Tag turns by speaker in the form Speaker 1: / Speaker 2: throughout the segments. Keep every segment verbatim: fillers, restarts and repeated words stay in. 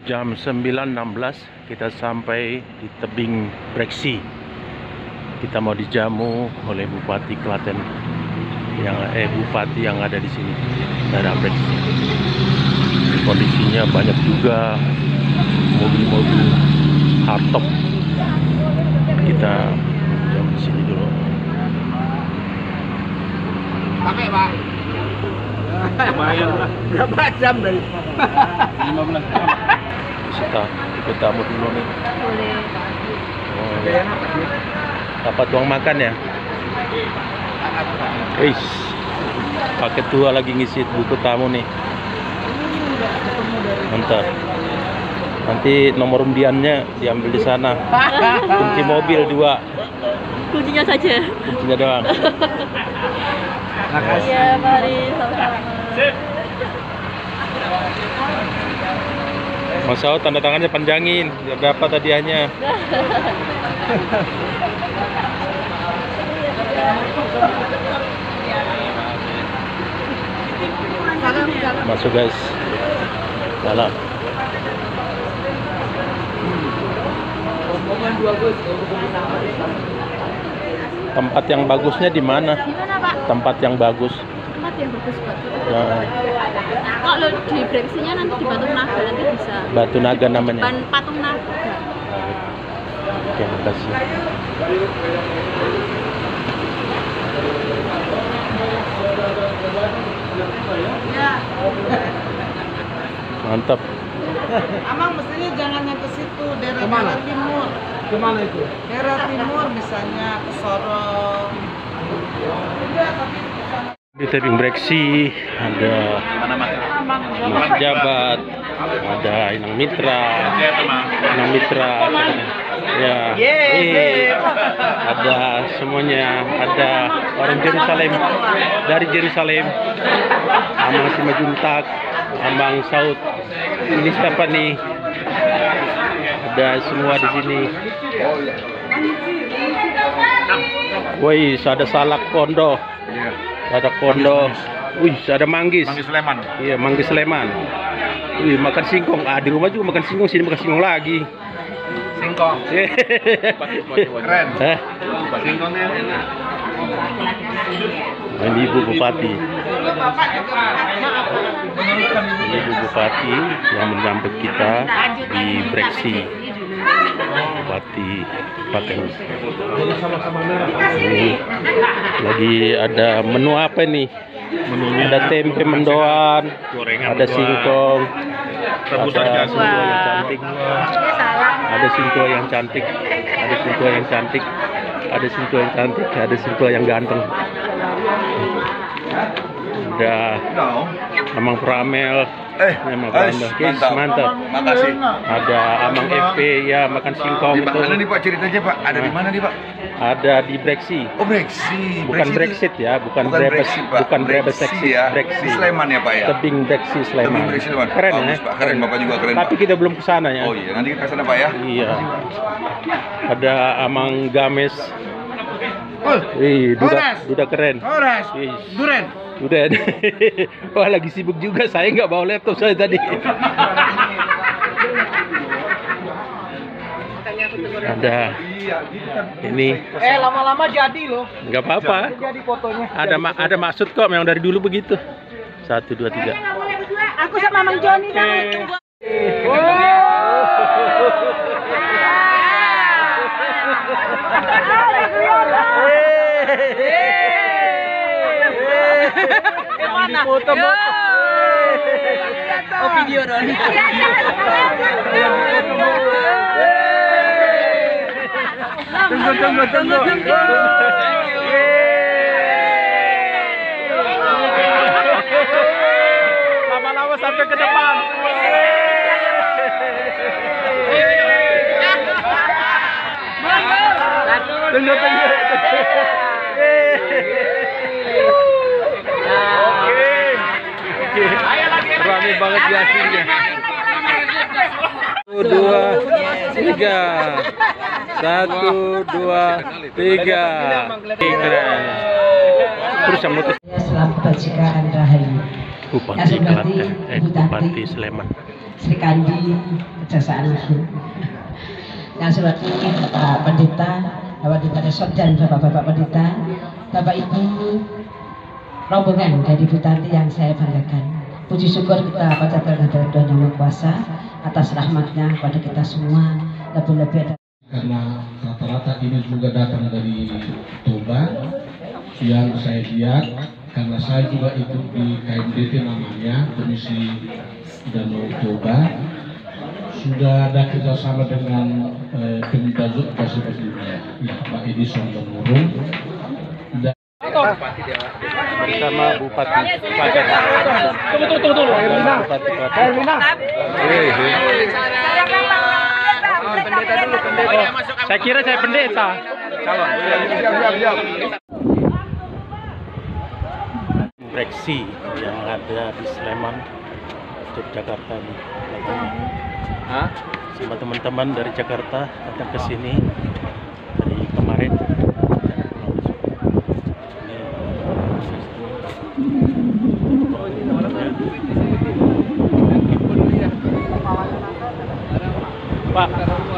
Speaker 1: Jam sembilan enam belas kita sampai di tebing Breksi. Kita mau dijamu oleh Bupati Klaten yang eh Bupati yang ada di sini, daerah Breksi. Kondisinya banyak juga mobil-mobil hardtop. Kita jamu di sini dulu.
Speaker 2: Sampai, Pak. Lumayan lah. Berapa jam dari? lima belas jam.
Speaker 1: Kita ikut tamu dulu nih.
Speaker 3: Boleh.
Speaker 1: Oh, ya. Dapat uang makan ya? Wis. Pakai tua lagi ngisi buku tamu nih. Mantap. Nanti nomor undiannya diambil di sana. Kunci mobil dua.
Speaker 3: Kuncinya saja.
Speaker 1: Kuncinya doang.
Speaker 2: Makasih.
Speaker 3: Iya, mari sama-sama.
Speaker 1: Mas Saud tanda tangannya panjangin biar dapat hadiahnya. Masuk guys. Dalam. Tempat yang bagusnya di mana?
Speaker 3: Di mana, Pak?
Speaker 1: Tempat yang bagus.
Speaker 3: Tempat yang bagus buat foto.
Speaker 1: Nah,
Speaker 3: Kalau di Breksinya nanti di Batu Naga nanti bisa.
Speaker 1: Batu Naga namanya.
Speaker 3: Depan patung naga.
Speaker 1: Oke, makasih. Mantap.
Speaker 4: Amang mestinya jangan yang ke situ, daerah
Speaker 2: Kemana?
Speaker 4: daerah timur.
Speaker 2: Kemana itu?
Speaker 4: Daerah timur misalnya ke Sorong. Udah, tapi ke sana.
Speaker 1: Di tebing Breksi ada Mas Jabat, ada Inang Mitra, Inang Mitra, ya, eh, ada semuanya, ada orang Yerusalem, dari Yerusalem, Amang Simajuntak, Amang Saud, ini siapa nih? Ada semua di sini. Woi, ada salak kondo. Ada kondo, wih, ada manggis.
Speaker 2: Manggis Sleman.
Speaker 1: Iya, manggis Sleman. Wih, makan singkong. Ah, di rumah juga makan singkong, sini makan singkong lagi.
Speaker 2: Singkong. Keren.
Speaker 1: Eh,
Speaker 2: Singkongnya enak.
Speaker 1: ini Ibu Bupati. Ini Ibu Bupati yang menyambut kita di Breksi. Bupati Klaten. Ini lagi ada menu apa nih?
Speaker 2: Menunya
Speaker 1: Ada tempe mendoan,
Speaker 2: gorengan
Speaker 1: ada
Speaker 2: mendoan,
Speaker 1: singkong,
Speaker 2: rebusan
Speaker 1: ada
Speaker 2: jagung.
Speaker 1: singkong yang cantik, ada singkong yang cantik, ada singkong yang cantik, ada singkong yang cantik, ada singkong yang ganteng. Ada Amang Pramel,
Speaker 2: Eh,
Speaker 1: Amang
Speaker 2: guys,
Speaker 1: Pramel, guys,
Speaker 2: mantap.
Speaker 1: mantap.
Speaker 2: Makasih.
Speaker 1: Ada Amang F P, ya makan singkong
Speaker 2: Di
Speaker 1: itu.
Speaker 2: mana nih Pak ceritanya Pak? Ada di mana nih Pak?
Speaker 1: Ada di Breksi.
Speaker 2: Oh Breksi.
Speaker 1: Bukan
Speaker 2: Breksi
Speaker 1: Brexit ya, bukan
Speaker 2: Bukan
Speaker 1: Brebes,
Speaker 2: Brexit, Pak.
Speaker 1: bukan Brebes
Speaker 2: Breksi
Speaker 1: exit,
Speaker 2: ya.
Speaker 1: Breksi.
Speaker 2: Di Sleman ya Pak ya.
Speaker 1: Tebing Breksi Sleman.
Speaker 2: Tebing Breksi Sleman.
Speaker 1: Keren
Speaker 2: Bagus,
Speaker 1: ya?
Speaker 2: Pak. Keren, Bapak juga keren,
Speaker 1: Tapi
Speaker 2: Pak.
Speaker 1: kita belum ke sana ya.
Speaker 2: Oh iya, nanti kita kesana Pak ya.
Speaker 1: Iya. Ada Amang Games.
Speaker 2: Oh,
Speaker 1: Wih, duda,
Speaker 2: Horas.
Speaker 1: duda keren.
Speaker 2: Horas.
Speaker 1: Wih,
Speaker 2: Duren.
Speaker 1: duda. Wah, lagi sibuk juga. Saya nggak bawa laptop saya tadi. Ada ini.
Speaker 4: Eh, lama-lama jadi loh.
Speaker 1: Nggak apa-apa.
Speaker 4: Jadi fotonya.
Speaker 1: Ada ma ada maksud kok. Memang dari dulu begitu. Satu, dua, tiga.
Speaker 4: Aku sama Mang Joni kan.
Speaker 1: Mana? Foto foto.
Speaker 4: Oh, video dong.
Speaker 1: Tunggu tunggu tunggu tunggu. Lama-lama sampai ke depan. Tunggu tunggu. Rame banget di aslinya. Satu, dua, tiga. Satu, dua, tiga. Keren. Terus yang mutus.
Speaker 5: Selamat kebajikan Rahayu.
Speaker 1: Bupati Klaten, eh Bupati Sleman.
Speaker 5: Sri Kandi kejaksaan agung. Yang selanjutnya Bapak Pendeta, Bapak Pendeta Resort dan Bapak-Bapak Pendeta, Bapak Ibu rombongan dari Bupati yang saya banggakan. Puji syukur kita pada Tuhan Yang Maha Kuasa atas rahmatnya kepada kita semua, lebih-lebih ada.
Speaker 6: Karena rata-rata ini juga datang dari Toba yang saya lihat, karena saya juga ikut di K M D T namanya Komisi Danau Toba, sudah ada kerjasama dengan eh, Pemda Bekasi ya, Pak Edison dan Murung dan
Speaker 1: bersama Bupati Klaten.
Speaker 2: Tunggu, tunggu, tunggu.
Speaker 1: Bupati Klaten.
Speaker 2: Pendeta dulu, pendeta.
Speaker 1: Saya kira saya pendeta.
Speaker 2: Calon. Siap, siap, siap.
Speaker 1: Breksi yang ada di Sleman, Yogyakarta nih.
Speaker 2: Hah?
Speaker 1: Sama teman-teman dari Jakarta datang ke sini dari kemarin. Pak,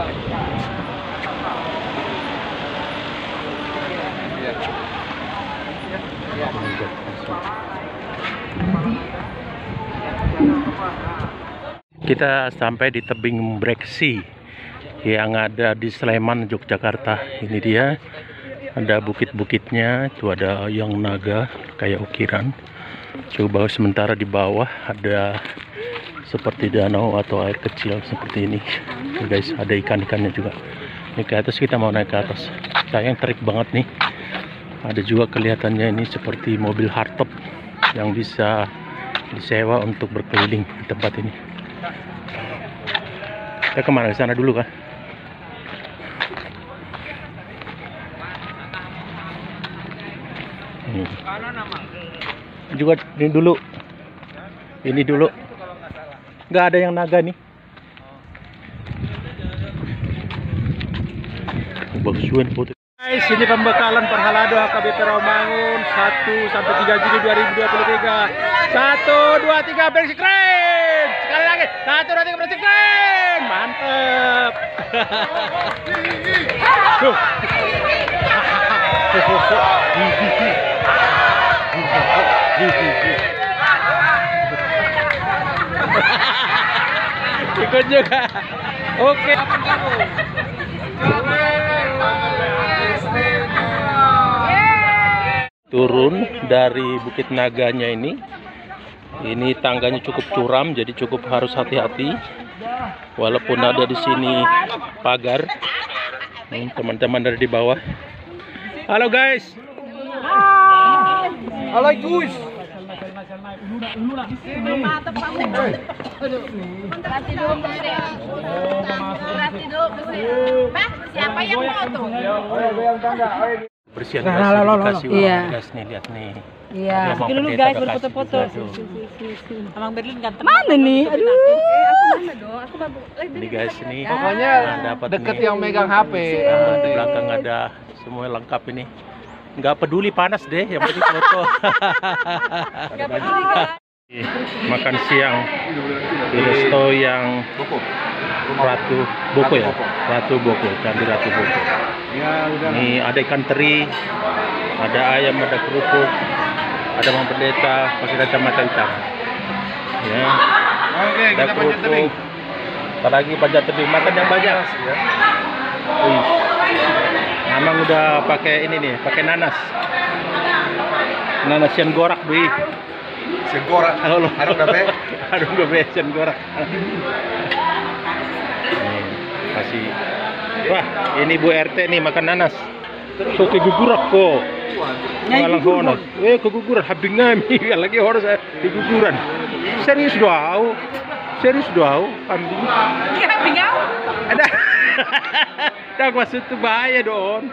Speaker 1: kita sampai di tebing Breksi yang ada di Sleman, Yogyakarta. Ini dia, ada bukit-bukitnya, itu ada yang naga kayak ukiran. Coba sementara di bawah ada seperti danau atau air kecil seperti ini. Ini guys, ada ikan-ikannya juga. Ini ke atas, kita mau naik ke atas. Sayang terik banget nih. Ada juga kelihatannya ini seperti mobil hardtop yang bisa disewa untuk berkeliling di tempat ini. Kita kemana? Ke sana dulu kah? Ini juga ini dulu. Ini dulu. Nggak ada yang naga nih. Bagus banget foto. Guys, ini pembekalan Perhalado H K B P Rawamangun satu sampai tiga Juli dua ribu dua puluh tiga. satu dua tiga breksi keren. Sekali lagi. satu dua tiga breksi keren. Mantap. Tuh. Ikut juga. Oke. Turun dari Bukit Naganya ini. Ini tangganya cukup curam, jadi cukup harus hati-hati. Walaupun ada di sini pagar. Teman-teman dari di bawah. Halo guys.
Speaker 2: Halo Gus.
Speaker 3: Siapa yang foto?
Speaker 1: Bersihan
Speaker 2: Nah,
Speaker 1: gas,
Speaker 2: lah, lah, lah,
Speaker 1: dikasih
Speaker 3: lah. Iya.
Speaker 1: uang gas nih, lihat nih.
Speaker 3: Iya.
Speaker 1: Dia mau
Speaker 4: Dulu
Speaker 1: pendeta
Speaker 4: guys
Speaker 1: udah kasih
Speaker 4: berfoto-foto.
Speaker 1: juga tuh.
Speaker 4: Abang Berlin ganteng.
Speaker 3: Mana nih? Aduh. Eh, aku mana dong? Aku baru.
Speaker 1: Ini guys ini.
Speaker 2: Pokoknya
Speaker 1: nah, dapat
Speaker 2: deket
Speaker 1: nih.
Speaker 2: yang megang H P.
Speaker 1: Nah, di belakang ada semua lengkap ini. Nggak peduli panas deh, yang penting foto.
Speaker 3: Gak peduli kan?
Speaker 1: Makan siang di resto yang Ratu Boko ya, Ratu Boko, Candi Ratu Boko.
Speaker 2: Ya, udah.
Speaker 1: Ini ada ikan teri, ada ayam, ada kerupuk, ada Bang Pendeta pakai kacamata hitam. Ya,
Speaker 2: Oke,
Speaker 1: ada
Speaker 2: kita panjat tebing.
Speaker 1: kerupuk. Ntar lagi panjat tebing, makan yang banyak. Wih, Amang udah pakai ini nih, pakai nanas. Nanas yang gorak, Bri.
Speaker 2: Segorak.
Speaker 1: Halo,
Speaker 2: Aduh, gabe.
Speaker 1: Aduh, gabe yang gorak. Nih, kasih. Wah, ini Bu R T nih makan nanas. So kegugurak kok. Malang hono. Eh, keguguran habis ngami lagi harus keguguran. Serius doau. Serius doau, kambing.
Speaker 3: Iya, bingung.
Speaker 1: Ada. Dah maksud itu bahaya dong.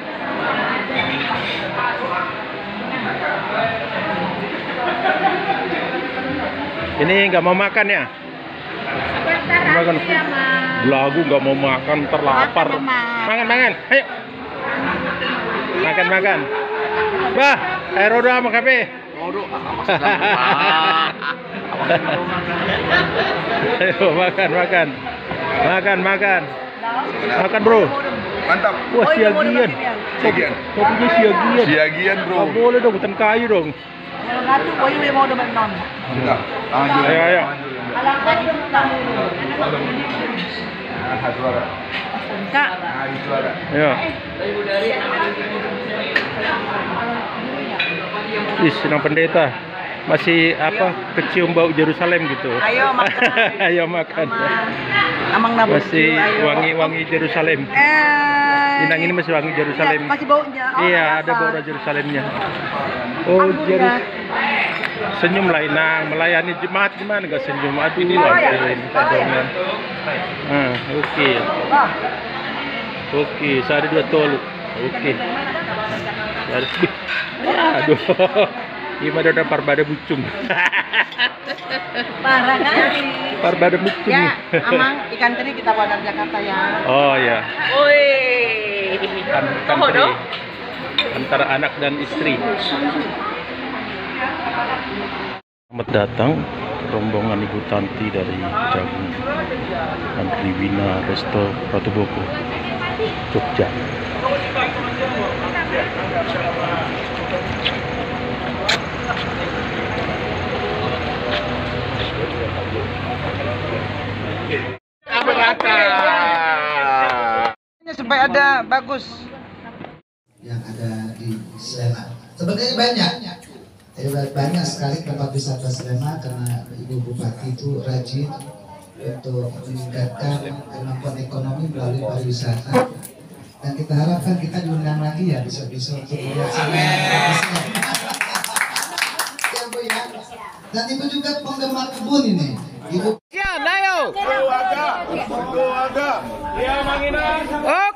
Speaker 1: Ini nggak mau makan ya? Makan. Lagu nggak mau makan, terlapar. Makan, makan. Ayo. Makan, makan. Bah, air roda sama kafe. Ayo makan, makan. Makan, makan. Makan, bro.
Speaker 2: Mantap.
Speaker 1: Wah, siagian.
Speaker 2: Siagian.
Speaker 1: Kopinya siagian.
Speaker 2: Siagian, bro.
Speaker 1: Oh, boleh dong, hutan kayu dong.
Speaker 2: Enggak.
Speaker 1: Ayo, ayo.
Speaker 3: Kak,
Speaker 1: Ayo. Ih, senang pendeta. Masih apa? Kecium bau Yerusalem gitu.
Speaker 4: Ayo makan.
Speaker 1: Ayo makan.
Speaker 4: Amang nabur.
Speaker 1: Masih wangi-wangi Yerusalem.
Speaker 4: Eh.
Speaker 1: Inang ini masih wangi Yerusalem.
Speaker 4: Masih baunya. Oh,
Speaker 1: Iya,
Speaker 4: apa?
Speaker 1: ada bau Yerusalemnya. Oh, Jerus. Senyum lah Inang, melayani jemaat gimana gak senyum? Aduh, ini loh, ini kadangnya. Ah, oke. Oke, sehari dua toluk. Oke. Sehari. Aduh. Gimana udah parbada bucung.
Speaker 4: Parah kali.
Speaker 1: Parbada bucung.
Speaker 4: Ya, Amang ikan teri kita bawa dari Jakarta ya.
Speaker 1: Oh ya.
Speaker 4: Oi.
Speaker 1: Ikan ikan teri. Antara anak dan istri. Selamat datang rombongan Ibu Tanti dari Jagung dan Triwina Resto Ratu Boko, Jogja.
Speaker 4: Ini supaya ada bagus.
Speaker 7: Yang ada di Sleman. Sebenarnya banyak, jadi banyak sekali tempat wisata Sleman karena Ibu Bupati itu rajin untuk meningkatkan kemampuan ekonomi melalui pariwisata. Dan kita harapkan kita diundang lagi ya bisa-bisa untuk melihat Sleman. Ya Bu ya. Dan Ibu juga penggemar kebun ini. Ibu.
Speaker 2: Oke.